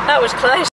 That was close.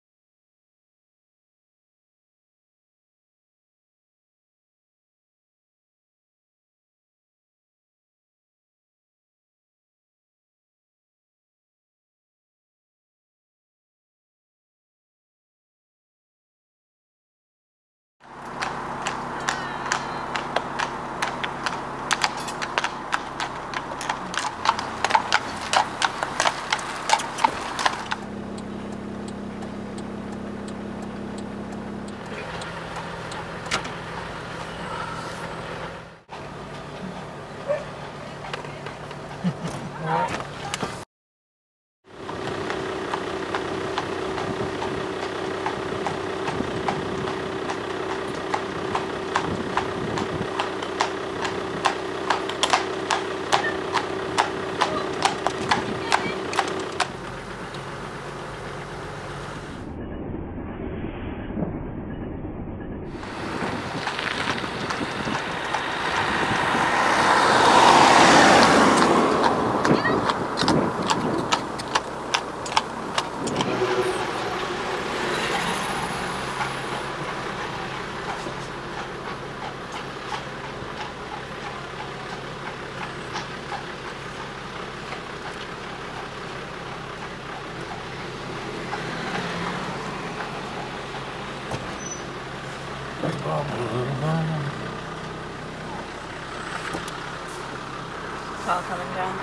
Car coming down.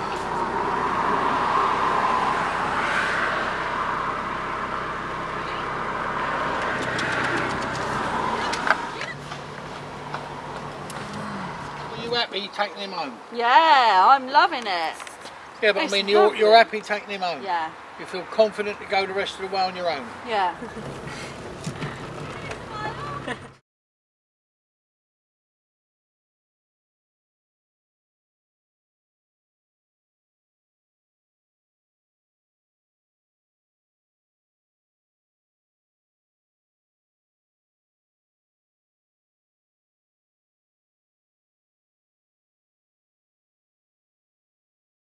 Are you happy taking him home? Yeah, I'm loving it. Yeah, but I mean, you're happy taking him home? Yeah. You feel confident to go the rest of the way on your own? Yeah.